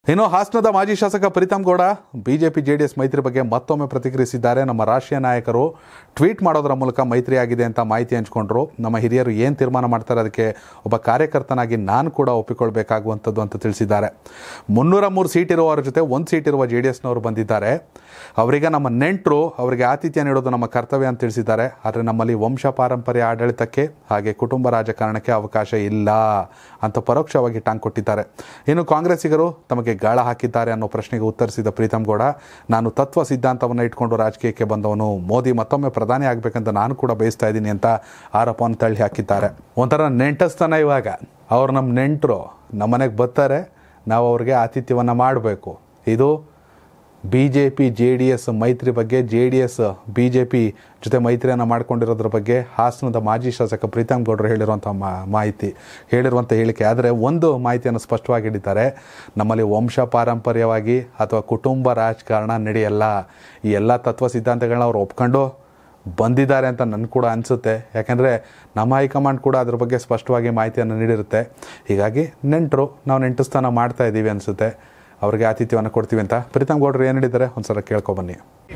ಇನ್ನು ಹಾಸನದ ಮಾಜಿ ಶಾಸಕ ಪ್ರೀತಮ್ ಗೌಡ ಬಿಜೆಪಿ ಜೆಡಿಎಸ್ ಮೈತ್ರಿ ಬಗ್ಗೆ ಮತ್ತೊಮ್ಮೆ ಪ್ರತಿಕ್ರಿಯಿಸಿದ್ದಾರೆ. ನಮ್ಮ ರಾಷ್ಟ್ರೀಯ ನಾಯಕರು ಟ್ವೀಟ್ ಮಾಡೋದರ ಮೂಲಕ ಮೈತ್ರಿ ಆಗಿದೆ ಅಂತ ಮಾಹಿತಿ ಹಂಚಿಕೊಂಡ್ರು. ನಮ್ಮ ಹಿರಿಯರು ಏನು ತೀರ್ಮಾನ ಮಾಡ್ತಾರೆ ಅದಕ್ಕೆ ಒಬ್ಬ ಕಾರ್ಯಕರ್ತನಾಗಿ ನಾನು ಕೂಡ ಒಪ್ಪಿಕೊಳ್ಬೇಕಾಗುವಂಥದ್ದು ಅಂತ ತಿಳಿಸಿದ್ದಾರೆ. 303 ಸೀಟ್ ಇರುವವರ ಜೊತೆ 1 ಸೀಟ್ ಇರುವ ಜೆಡಿಎಸ್ನವರು ಬಂದಿದ್ದಾರೆ. ಅವರಿಗೆ ನಮ್ಮ ನೆಂಟರು, ಅವರಿಗೆ ಆತಿಥ್ಯ ನೀಡೋದು ನಮ್ಮ ಕರ್ತವ್ಯ ಅಂತ ತಿಳಿಸಿದ್ದಾರೆ. ಆದರೆ ನಮ್ಮಲ್ಲಿ ವಂಶ ಪಾರಂಪರ್ಯ ಆಡಳಿತಕ್ಕೆ ಹಾಗೆ ಕುಟುಂಬ ರಾಜಕಾರಣಕ್ಕೆ ಅವಕಾಶ ಇಲ್ಲ ಅಂತ ಪರೋಕ್ಷವಾಗಿ ಟಾಂಗ್ ಕೊಟ್ಟಿದ್ದಾರೆ. ಇನ್ನು ಕಾಂಗ್ರೆಸ್ಸಿಗರು ತಮಗೆ ಗಾಳ ಹಾಕಿದ್ದಾರೆ ಅನ್ನೋ ಪ್ರಶ್ನೆಗೆ ಉತ್ತರಿಸಿದ ಪ್ರೀತಮ್ ಗೌಡ, ನಾನು ತತ್ವ ಸಿದ್ಧಾಂತವನ್ನು ಇಟ್ಕೊಂಡು ರಾಜಕೀಯಕ್ಕೆ ಬಂದವನು, ಮೋದಿ ಮತ್ತೊಮ್ಮೆ ಪ್ರಧಾನಿ ಆಗಬೇಕಂತ ನಾನು ಕೂಡ ಬಯಸ್ತಾ ಇದ್ದೀನಿ ಅಂತ ಆರೋಪವನ್ನು ತಳ್ಳಿ ಹಾಕಿದ್ದಾರೆ. ಒಂಥರ ನೆಂಟಸ್ತನ. ಇವಾಗ ಅವ್ರು ನಮ್ಮ ನೆಂಟರು ನಮ್ಮ ಮನೆಗೆ ಬರ್ತಾರೆ, ನಾವು ಅವ್ರಿಗೆ ಆತಿಥ್ಯವನ್ನು ಮಾಡಬೇಕು. ಇದು BJP JDS ಮೈತ್ರಿ ಬಗ್ಗೆ, JDS BJP ಜೊತೆ ಮೈತ್ರಿಯನ್ನು ಮಾಡ್ಕೊಂಡಿರೋದ್ರ ಬಗ್ಗೆ ಹಾಸನದ ಮಾಜಿ ಶಾಸಕ ಪ್ರೀತಮ್ ಗೌಡರು ಹೇಳಿರುವಂಥ ಹೇಳಿಕೆ. ಆದರೆ ಒಂದು ಮಾಹಿತಿಯನ್ನು ಸ್ಪಷ್ಟವಾಗಿ ಹೇಳಿದ್ದಾರೆ, ನಮ್ಮಲ್ಲಿ ವಂಶ ಪಾರಂಪರ್ಯವಾಗಿ ಅಥವಾ ಕುಟುಂಬ ರಾಜಕಾರಣ ನಡೆಯಲ್ಲ. ಈ ಎಲ್ಲ ತತ್ವ ಸಿದ್ಧಾಂತಗಳನ್ನ ಅವ್ರು ಒಪ್ಕೊಂಡು ಬಂದಿದ್ದಾರೆ ಅಂತ ನನಗೆ ಕೂಡ ಅನಿಸುತ್ತೆ. ಯಾಕೆಂದರೆ ನಮ್ಮ ಹೈಕಮಾಂಡ್ ಕೂಡ ಅದ್ರ ಬಗ್ಗೆ ಸ್ಪಷ್ಟವಾಗಿ ಮಾಹಿತಿಯನ್ನು ನೀಡಿರುತ್ತೆ. ಹೀಗಾಗಿ ನೆಂಟರು, ನಾವು ನೆಂಟಸ್ಥಾನ ಮಾಡ್ತಾ ಇದ್ದೀವಿ ಅನಿಸುತ್ತೆ, ಅವ್ರಿಗೆ ಆತಿಥ್ಯವನ್ನು ಕೊಡ್ತೀವಿ ಅಂತ ಪ್ರೀತಮ್ ಗೌಡರು ಏನು ಹೇಳಿದ್ದಾರೆ ಒಂದ್ಸಲ ಕೇಳ್ಕೊಬನ್ನಿ.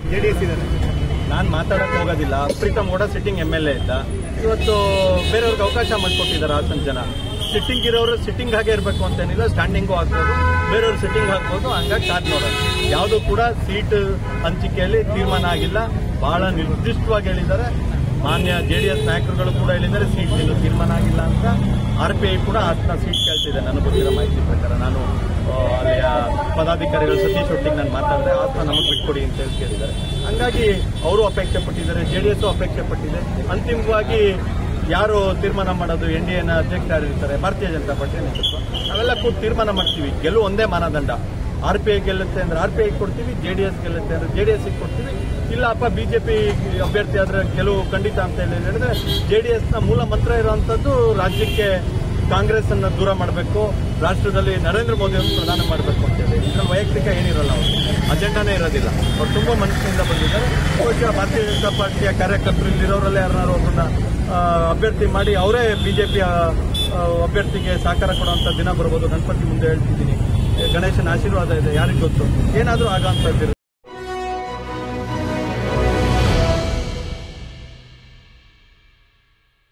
ನಾನು ಮಾತಾಡೋಕೆ ಹೋಗೋದಿಲ್ಲ. ಪ್ರೀತಮ್ ಗೌಡ ಸಿಟ್ಟಿಂಗ್ MLA ಇದ್ದ, ಇವತ್ತು ಬೇರೆಯವ್ರಿಗೆ ಅವಕಾಶ ಮಾಡಿಕೊಟ್ಟಿದ್ದಾರೆ. ಹಾಸನ ಜನ ಸಿಟ್ಟಿಂಗ್ ಇರೋರು ಸಿಟ್ಟಿಂಗ್ ಹಾಗೆ ಇರಬೇಕು ಅಂತೇನಿಲ್ಲ, ಸ್ಟ್ಯಾಂಡಿಂಗು ಆಗ್ಬೋದು, ಬೇರೆಯವ್ರು ಸಿಟ್ಟಿಂಗ್ ಹಾಕ್ಬೋದು. ಹಂಗಾಗಿ ಕಾದ್ ನೋಡೋಣ. ಯಾವುದೂ ಕೂಡ ಸೀಟ್ ಹಂಚಿಕೆಯಲ್ಲಿ ತೀರ್ಮಾನ ಆಗಿಲ್ಲ. ಬಹಳ ನಿರ್ದಿಷ್ಟವಾಗಿ ಹೇಳಿದ್ದಾರೆ. ಮಾನ್ಯ JDS ನಾಯಕರುಗಳು ಕೂಡ ಹೇಳಿದ್ದಾರೆ ಸೀಟ್ ತೀರ್ಮಾನ ಆಗಿಲ್ಲ ಅಂತ. RPI ಕೂಡ 10 ಸೀಟ್ ಕೇಳ್ತಿದೆ ನನಗೆ ಗೊತ್ತಿರೋ ಮಾಹಿತಿ ಪ್ರಕಾರ. ನಾನು ಅಲ್ಲಿಯ ಪದಾಧಿಕಾರಿಗಳು ಸತೀಶ್ ಒಟ್ಟಿಗೆ ನಾನು ಮಾತಾಡಿದೆ, 10 ನಮಗೆ ಬಿಟ್ಕೊಡಿ ಅಂತ ಹೇಳಿ ಕೇಳಿದ್ದಾರೆ. ಹಂಗಾಗಿ ಅವರು ಅಪೇಕ್ಷೆ ಪಟ್ಟಿದ್ದಾರೆ, JDS ಅಪೇಕ್ಷೆ ಪಟ್ಟಿದೆ. ಅಂತಿಮವಾಗಿ ಯಾರು ತೀರ್ಮಾನ ಮಾಡೋದು? NDAನ ಅಧ್ಯಕ್ಷ ಯಾರಿರ್ತಾರೆ? ಭಾರತೀಯ ಜನತಾ ಪಾರ್ಟಿ ನೇತೃತ್ವ. ನಾವೆಲ್ಲ ಕೂಡ ತೀರ್ಮಾನ ಮಾಡ್ತೀವಿ. ಗೆಲುವು ಒಂದೇ ಮಾನದಂಡ. RPI ಗೆಲ್ಲುತ್ತೆ ಅಂದ್ರೆ RPI ಕೊಡ್ತೀವಿ, JDS ಗೆಲ್ಲುತ್ತೆ ಅಂದ್ರೆ JDS ಕೊಡ್ತೀವಿ. ಇಲ್ಲಪ್ಪ BJP ಅಭ್ಯರ್ಥಿ ಆದ್ರೆ ಗೆಲುವು ಖಂಡಿತ ಅಂತ ಹೇಳಿದ್ರೆ JDSನ ಮೂಲ ಮಂತ್ರ ಇರುವಂತದ್ದು ರಾಜ್ಯಕ್ಕೆ ಕಾಂಗ್ರೆಸ್ ಅನ್ನು ದೂರ ಮಾಡಬೇಕು, ರಾಷ್ಟ್ರದಲ್ಲಿ ನರೇಂದ್ರ ಮೋದಿ ಅವರು ಪ್ರಧಾನ ಮಾಡಬೇಕು ಅಂತ ಹೇಳಿ. ಇದ್ರಲ್ಲಿ ವೈಯಕ್ತಿಕ ಏನಿರಲ್ಲ, ಅವರು ಅಜೆಂಡಾನೇ ಇರೋದಿಲ್ಲ. ಅವ್ರು ತುಂಬಾ ಮನಸ್ಸಿನಿಂದ ಬಂದಿದ್ದಾರೆ. ಬಹುಶಃ ಭಾರತೀಯ ಜನತಾ ಪಾರ್ಟಿಯ ಕಾರ್ಯಕರ್ತರು ಇಲ್ಲಿರೋರಲ್ಲೇ ಯಾರು ಒಬ್ಬರನ್ನ ಅಭ್ಯರ್ಥಿ ಮಾಡಿ ಅವರೇ BJP ಅಭ್ಯರ್ಥಿಗೆ ಸಹಕಾರ ಕೊಡುವಂತ ದಿನ ಬರ್ಬೋದು. ಗಣಪತಿ ಮುಂದೆ ಹೇಳ್ತಿದ್ದೀನಿ, ಗಣೇಶನ ಆಶೀರ್ವಾದ ಇದೆ, ಯಾರಿಗೂ ಗೊತ್ತು, ಏನಾದರೂ ಆಗೋಂಥದ್ದಿರುತ್ತೆ.